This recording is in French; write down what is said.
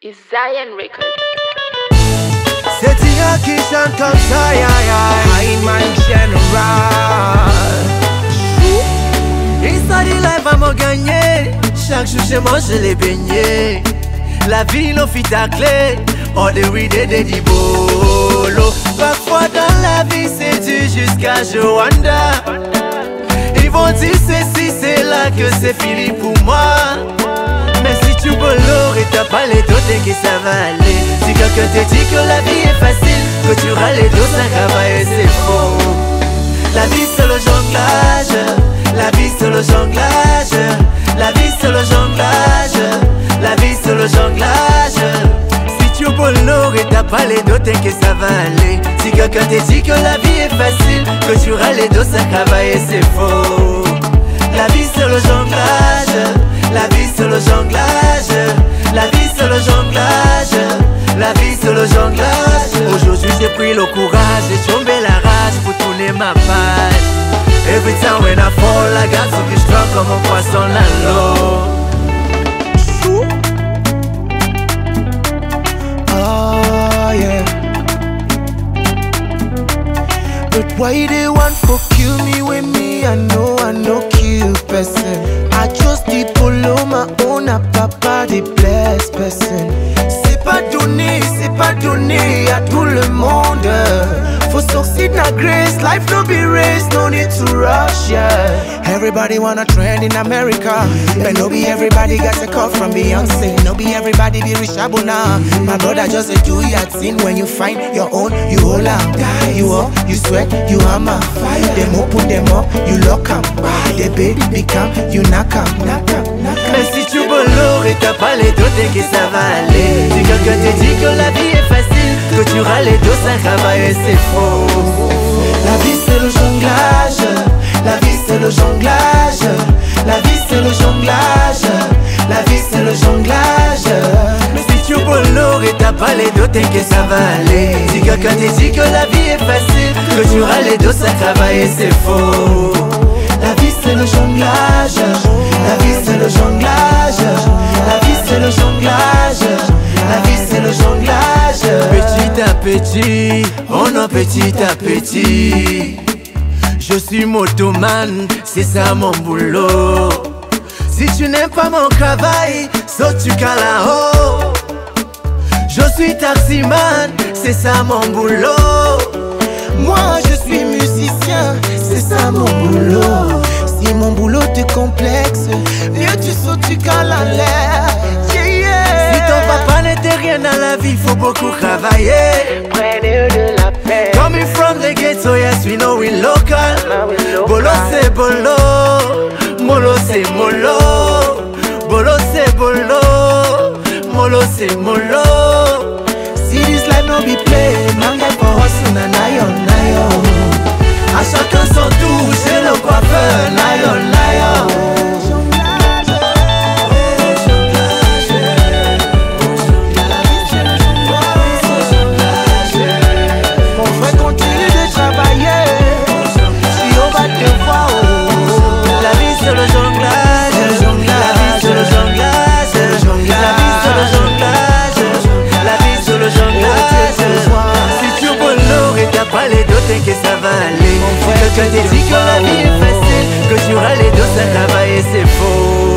is Zion Records. C'est Tia qui chante comme ça, Hyman General. Inside the life, I'm gagné. Chaque jour chez moi, je l'ai baigné. La vie, nous fit ta clé. On the way des bolo. Parfois dans la vie, c'est dur jusqu'à Joanda. Ils vont dire ceci, c'est là que c'est fini pour moi. Mais si tu bolo et t'as pas les dos, t'inquiète ça va aller. Si quelqu'un te dit que la vie est facile, que tu auras les dos, ça travaille, c'est faux. La vie c'est le jonglage, la vie c'est le jonglage, la vie c'est le jonglage, la vie c'est le jonglage. Si tu bolo et t'as pas les dos, t'inquiète ça va aller. Si quelqu'un te dit que la vie est facile, que tu auras les dos, ça travaille, c'est faux. La vie c'est le jonglage, la vie c'est le jonglage, la vie c'est le jonglage, la vie c'est le jonglage. Aujourd'hui j'ai pris le courage, j'ai tombé la rage pour tourner ma page. Every time when I fall, I got to be strong comme un poisson dans l'eau. Oh yeah. But why they want to kill me with me? I know kill person. I just the polo my own a papa the blessed person. C'est pas donné à tout le monde. For succeed na grace, life no be race, no need to rush, yeah. Everybody wanna trend in America, but no be everybody got a call from Beyonce. No be everybody be rich now. My brother just a do your thing. When you find your own, you hold on. You up, you sweat, you hammer. Them open them up, you lock 'em. They baby become, you knock 'em. Mais si tu bolo et t'as pas les dos, t'inquiète ça va aller. Si quelqu'un te dit que la vie est facile, que tu auras les dos, ça travaille, c'est faux. La vie c'est le jonglage, la vie c'est le jonglage, la vie c'est le jonglage, la vie c'est le jonglage. Mais si tu bolo et t'as pas les dos, t'inquiète ça va aller. Si quelqu'un te dit que la vie est facile, que tu auras les dos, ça travaille, c'est faux. La vie c'est le jonglage, la vie c'est le jonglage, la vie c'est le jonglage, la vie c'est le jonglage. Petit à petit, on a petit à petit. Je suis motoman, c'est ça mon boulot. Si tu n'aimes pas mon travail, saute tu cales là-haut. Je suis taximan, c'est ça mon boulot. Moi je suis musicien, c'est ça mon boulot. Si mon boulot te complexe, mieux tu sautes, tu cales en l'air. Si ton papa n'était rien dans la vie, faut beaucoup travailler. Prenez de la paix. Coming from the ghetto, yes we know we local. Bolo c'est bolo, molo c'est molo. Bolo c'est bolo, molo c'est molo. See this life no be play, man guy for hustle na nayon. A chacun son tour, chez le coiffeur, nayon. Que ça va aller. Si quelqu'un te dit que la vie est facile, que tu auras les dos, ça travaille, c'est faux.